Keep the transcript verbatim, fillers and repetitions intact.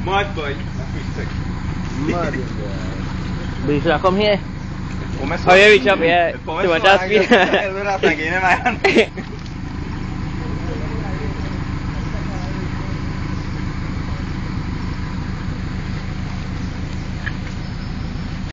Mud boy, fish Mud in there. Bisa kom here. Come Oh yeah, we chop yeah. Come Cuma sono just anche allora sai che ne vai.